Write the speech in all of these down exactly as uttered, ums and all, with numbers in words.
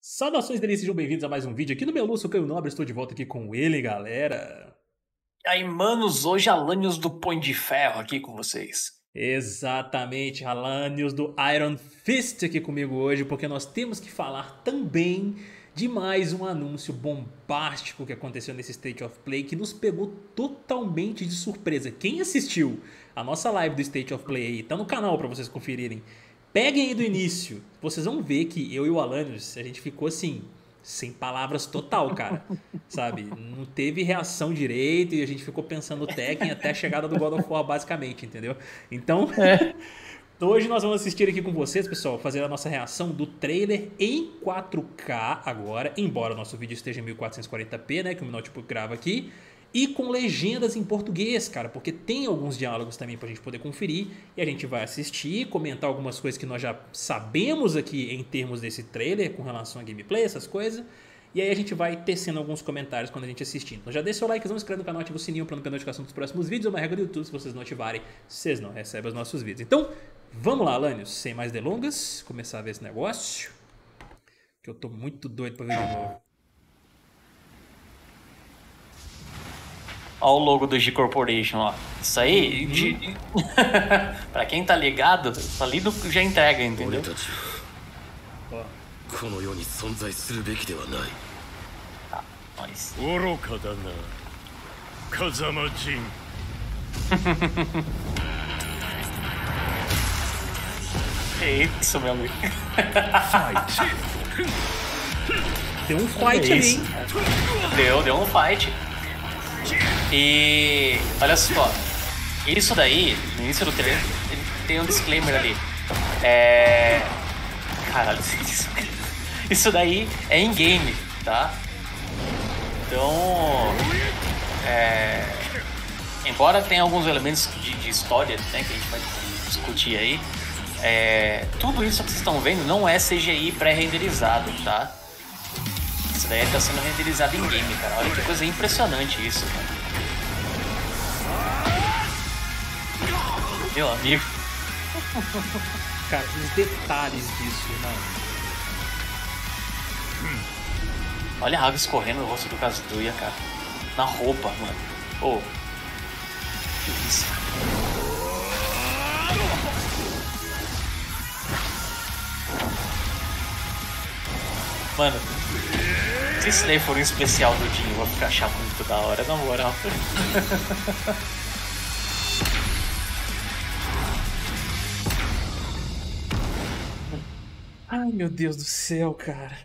Saudações delícias, sejam bem-vindos a mais um vídeo aqui no meu Lúcio Caio Nobre. Estou de volta aqui com ele, galera. E aí, manos, hoje Alanios do Punho de Ferro aqui com vocês. Exatamente, Alanios do Iron Fist aqui comigo hoje, porque nós temos que falar também de mais um anúncio bombástico que aconteceu nesse State of Play que nos pegou totalmente de surpresa. Quem assistiu a nossa live do State of Play aí, tá no canal para vocês conferirem. Peguem aí do início, vocês vão ver que eu e o Alanios, a gente ficou assim, sem palavras total, cara. Sabe? Não teve reação direito e a gente ficou pensando no Tekken até a chegada do God of War, basicamente, entendeu? Então, É. hoje nós vamos assistir aqui com vocês, pessoal, fazer a nossa reação do trailer em quatro K agora, embora o nosso vídeo esteja em mil quatrocentos e quarenta p, né, que o Notebook grava aqui, e com legendas em português, cara, porque tem alguns diálogos também pra gente poder conferir, e a gente vai assistir, comentar algumas coisas que nós já sabemos aqui em termos desse trailer, com relação a gameplay, essas coisas, e aí a gente vai tecendo alguns comentários quando a gente assistir. Então já deixa seu like, não se inscreve no canal, ativa o sininho pra não perder notificação dos próximos vídeos, é uma regra do YouTube, se vocês não ativarem, vocês não recebem os nossos vídeos. Então, vamos lá, Alanios, sem mais delongas, começar a ver esse negócio, que eu tô muito doido pra ver de novo. Olha o logo do G Corporation, ó. Isso aí, Uhum. de... pra quem tá ligado, ali do... já entrega, entendeu? Ó. この世に存在するべきではない。 Tá, nós. 愚かだな風間陣 Que isso, meu amigo. Tem um fight É ali, isso. hein? Deu, deu um fight. E olha só, isso daí, no início do trailer, ele tem um disclaimer ali. É. Caralho, isso, isso daí é in-game, tá? Então. É. Embora tenha alguns elementos de, de história, né, que a gente vai discutir aí, é, tudo isso que vocês estão vendo não é C G I pré-renderizado, tá? Isso daí tá sendo renderizado em game, cara. Olha que coisa impressionante isso, cara. Meu amigo. Cara, os detalhes disso, irmão. Olha a água escorrendo no rosto do Kazuya, cara. Na roupa, mano. Ô. Que isso? Mano, se isso daí for um especial do Jin, eu vou achar muito da hora, na moral. Ai, meu Deus do céu, cara.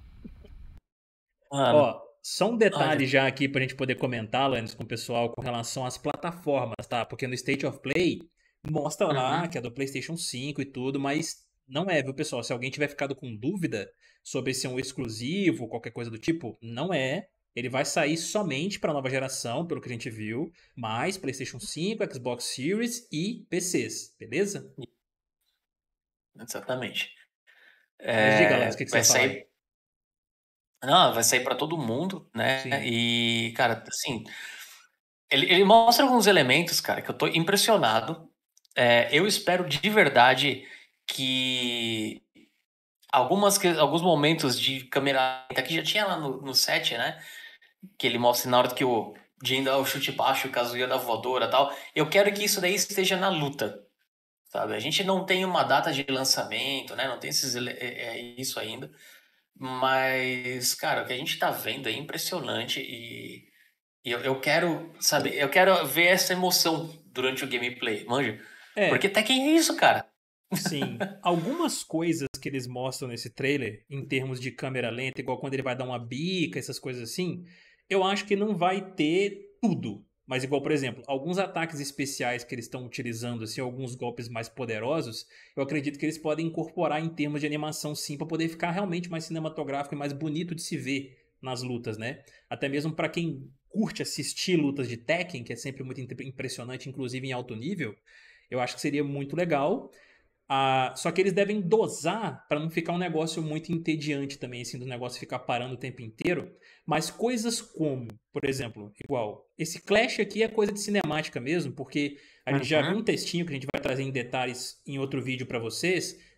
Mano, Ó, só um detalhe olha. já aqui pra gente poder comentar, Lannis, com o pessoal com relação às plataformas, tá? Porque no State of Play mostra lá Uhum. que é do PlayStation cinco e tudo, mas não é, viu, pessoal? Se alguém tiver ficado com dúvida sobre se é um exclusivo, qualquer coisa do tipo, não é. Ele vai sair somente pra nova geração, pelo que a gente viu, mas PlayStation cinco, Xbox Series e P Cs, beleza? Exatamente. Mas diga, Lannis, o É, que, que você vai ia falar aí? sair. Não, vai sair pra todo mundo, né? Sim. E, cara, assim. Ele, ele mostra alguns elementos, cara, que eu tô impressionado. É, eu espero de verdade que algumas, que- alguns momentos de câmera lenta que já tinha lá no, no set, né? Que ele mostra na hora que o Jin dá o chute baixo, o Kazuya da voadora e tal. Eu quero que isso daí esteja na luta, sabe? A gente não tem uma data de lançamento, né? Não tem esses, ele- é, é isso ainda. Mas, cara, o que a gente tá vendo é impressionante e, e eu, eu quero, sabe? Eu quero ver essa emoção durante o gameplay, manja? Porque É, Tekken é isso, cara. sim, algumas coisas que eles mostram nesse trailer, em termos de câmera lenta, igual quando ele vai dar uma bica, essas coisas assim, eu acho que não vai ter tudo. Mas igual, por exemplo, alguns ataques especiais que eles estão utilizando, assim, alguns golpes mais poderosos, eu acredito que eles podem incorporar em termos de animação sim, para poder ficar realmente mais cinematográfico e mais bonito de se ver nas lutas, né? Até mesmo para quem curte assistir lutas de Tekken, que é sempre muito impressionante, inclusive em alto nível, eu acho que seria muito legal. Ah, só que eles devem dosar para não ficar um negócio muito entediante também, assim, do negócio ficar parando o tempo inteiro. Mas coisas como, por exemplo, igual, esse Clash aqui é coisa de cinemática mesmo, porque a gente já viu Uhum. um textinho que a gente vai trazer em detalhes em outro vídeo para vocês,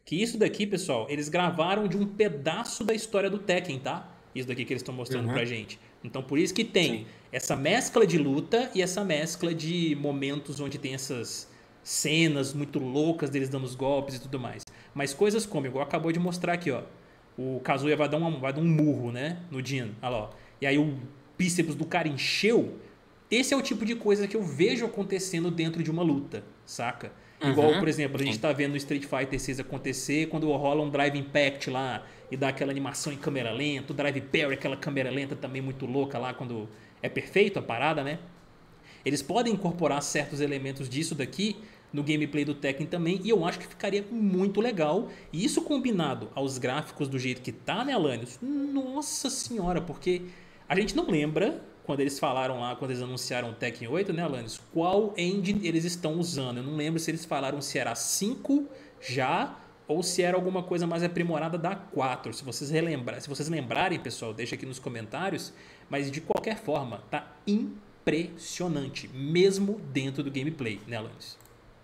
que isso daqui, pessoal, eles gravaram de um pedaço da história do Tekken, tá? Isso daqui que eles estão mostrando uhum. pra gente. Então por isso que tem Sim. essa mescla de luta e essa mescla de momentos onde tem essas cenas muito loucas deles dando os golpes e tudo mais. Mas coisas como, igual acabou de mostrar aqui, ó. O Kazuya vai dar, uma, vai dar um murro, né? No Jin. Olha lá, ó. E aí o bíceps do cara encheu. Esse é o tipo de coisa que eu vejo acontecendo dentro de uma luta, saca? Uhum. Igual, por exemplo, a gente tá vendo no Street Fighter seis acontecer quando rola um Drive Impact lá e dá aquela animação em câmera lenta, o Drive Parry, aquela câmera lenta também muito louca lá quando é perfeito a parada, né? Eles podem incorporar certos elementos disso daqui no gameplay do Tekken também, e eu acho que ficaria muito legal. E isso combinado aos gráficos do jeito que tá, né, Alanios? Nossa senhora, porque a gente não lembra, quando eles falaram lá, quando eles anunciaram o Tekken oito, né, Alanios, qual engine eles estão usando. Eu não lembro se eles falaram se era a cinco já, ou se era alguma coisa mais aprimorada da quatro. Se vocês relembrar, se vocês lembrarem, pessoal, deixa aqui nos comentários. Mas de qualquer forma, tá impressionante, mesmo dentro do gameplay, né, Alanios?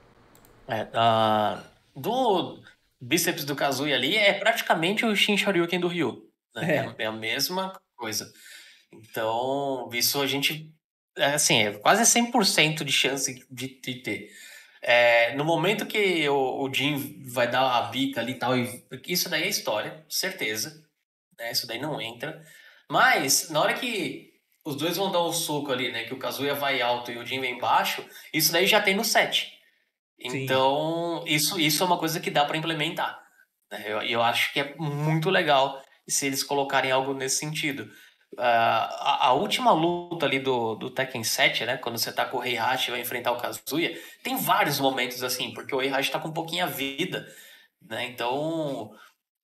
É, uh, do bíceps do Kazuya ali é praticamente o Shin Shoryuken do Ryu. Né? É. é a mesma coisa. Então, isso a gente... É, assim, é quase cem por cento de chance de, de ter. É, no momento que o, o Jin vai dar a bica ali e tal, isso daí é história, certeza. Né? Isso daí não entra. Mas, na hora que os dois vão dar um soco ali, né? Que o Kazuya vai alto e o Jin vem baixo, isso daí já tem no set. Então, isso, isso é uma coisa que dá para implementar. E eu, eu acho que é muito legal se eles colocarem algo nesse sentido. Uh, a, a última luta ali do, do Tekken sete, né? Quando você tá com o Heihachi e vai enfrentar o Kazuya, tem vários momentos assim, porque o Heihachi tá com pouquinha vida, né? Então,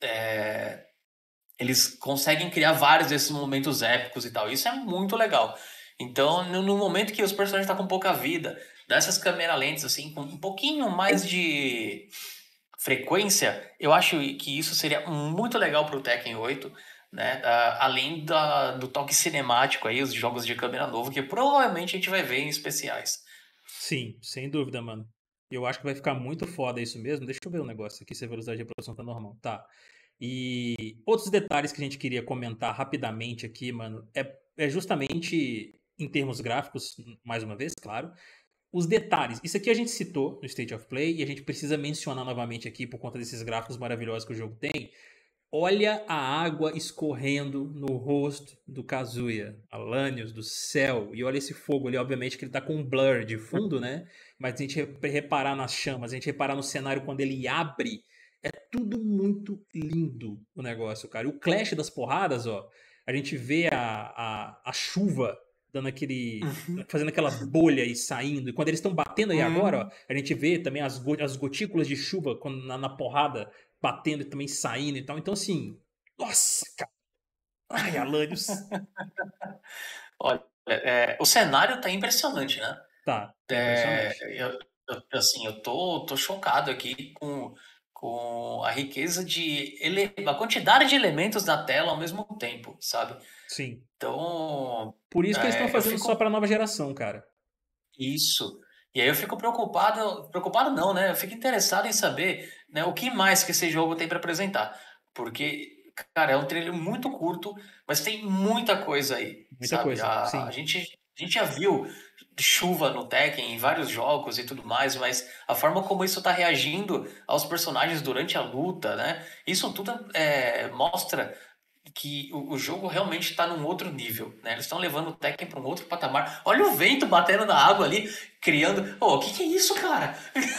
é, eles conseguem criar vários desses momentos épicos e tal. Isso é muito legal. Então, no, no momento que os personagens estão tá com pouca vida, dessas câmeras lentas, assim, com um pouquinho mais de frequência, eu acho que isso seria muito legal pro Tekken oito, né? Uh, além da, do toque cinemático aí, os jogos de câmera novo, que provavelmente a gente vai ver em especiais. Sim, sem dúvida, mano. Eu acho que vai ficar muito foda isso mesmo. Deixa eu ver um negócio aqui, se a velocidade de reprodução tá normal. Tá. E outros detalhes que a gente queria comentar rapidamente aqui, mano, é, é justamente em termos gráficos, mais uma vez, claro. Os detalhes, isso aqui a gente citou no State of Play e a gente precisa mencionar novamente aqui por conta desses gráficos maravilhosos que o jogo tem. Olha a água escorrendo no rosto do Kazuya, Alanios, do céu, e olha esse fogo ali, obviamente que ele tá com um blur de fundo, né? Mas a gente reparar nas chamas, a gente reparar no cenário quando ele abre, é tudo muito lindo o negócio, cara. E o clash das porradas, ó, a gente vê a, a, a chuva dando aquele, uhum. fazendo aquela bolha e saindo. E quando eles estão batendo aí uhum. agora, ó, a gente vê também as, go as gotículas de chuva quando, na, na porrada, batendo e também saindo e tal. Então, assim, nossa, cara. Ai, Alanios. Olha, é, o cenário tá impressionante, né? Tá, tá impressionante. É, eu, eu, assim, eu tô, tô chocado aqui com, com a riqueza de... Ele, a quantidade de elementos na tela ao mesmo tempo, sabe? Sim. Então... Por isso que é, eles estão fazendo fico... só pra nova geração, cara. Isso. E aí eu fico preocupado... Preocupado não, né? Eu fico interessado em saber, né, o que mais que esse jogo tem pra apresentar. Porque... Cara, é um trailer muito curto, mas tem muita coisa aí, muita sabe? Coisa, a, sim. A, gente, a gente já viu chuva no Tekken em vários jogos e tudo mais, mas a forma como isso tá reagindo aos personagens durante a luta, né? Isso tudo é, mostra que o, o jogo realmente tá num outro nível, né? Eles estão levando o Tekken para um outro patamar. Olha o vento batendo na água ali, criando... Ô, oh, o que que é isso, cara?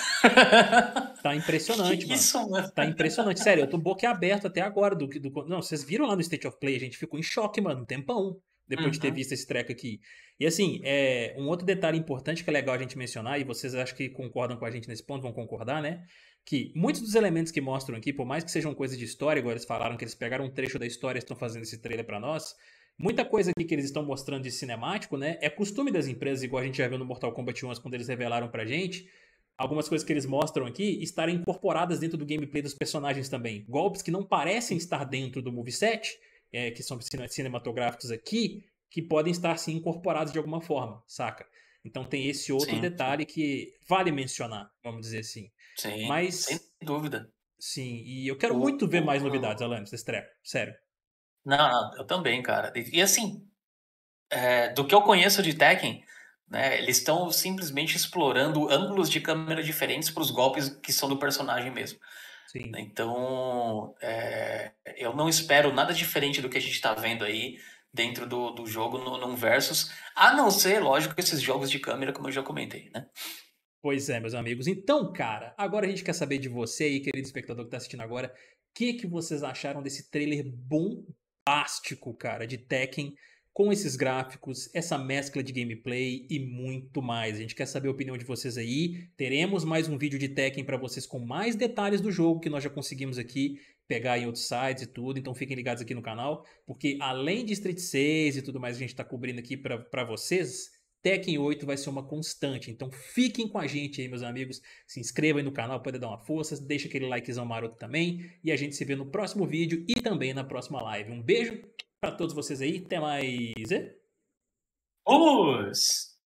Tá impressionante, que que é mano. Isso, mano. Tá impressionante. Sério, eu tô boquiaberto até agora. Do, do, não, vocês viram lá no State of Play, a gente ficou em choque, mano, um tempão, depois uhum. de ter visto esse treco aqui. E assim, é, um outro detalhe importante que é legal a gente mencionar, e vocês acho que concordam com a gente nesse ponto, vão concordar, né? Que muitos dos elementos que mostram aqui, por mais que sejam coisas de história, igual eles falaram que eles pegaram um trecho da história e estão fazendo esse trailer pra nós, muita coisa aqui que eles estão mostrando de cinemático, né? É costume das empresas, igual a gente já viu no Mortal Kombat um, quando eles revelaram pra gente, algumas coisas que eles mostram aqui estarem incorporadas dentro do gameplay dos personagens também. Golpes que não parecem estar dentro do moveset, é, que são cinematográficos aqui, que podem estar sim incorporados de alguma forma, saca? Então tem esse outro sim, detalhe sim. que vale mencionar, vamos dizer assim. Sim, Mas, sem dúvida. Sim, e eu quero O- muito ver o- mais o- novidades, Alanis, desse treco. Sério. Não, não, eu também, cara. E, e assim, é, do que eu conheço de Tekken, né, eles estão simplesmente explorando ângulos de câmera diferentes para os golpes que são do personagem mesmo. Sim. Então, é, eu não espero nada diferente do que a gente está vendo aí dentro do, do jogo no, num Versus, a não ser, lógico, esses jogos de câmera, como eu já comentei, né? Pois é, meus amigos. Então, cara, agora a gente quer saber de você aí, querido espectador que tá assistindo agora, o que, que vocês acharam desse trailer bombástico, cara, de Tekken, com esses gráficos, essa mescla de gameplay e muito mais. A gente quer saber a opinião de vocês aí. Teremos mais um vídeo de Tekken pra vocês com mais detalhes do jogo que nós já conseguimos aqui pegar em outros sites e tudo. Então fiquem ligados aqui no canal, porque além de Street seis e tudo mais que a gente tá cobrindo aqui pra, pra vocês, Tekken oito vai ser uma constante, então fiquem com a gente aí, meus amigos. Se inscrevam aí no canal para dar uma força, deixa aquele likezão maroto também. E a gente se vê no próximo vídeo e também na próxima live. Um beijo para todos vocês aí, até mais. Vamos!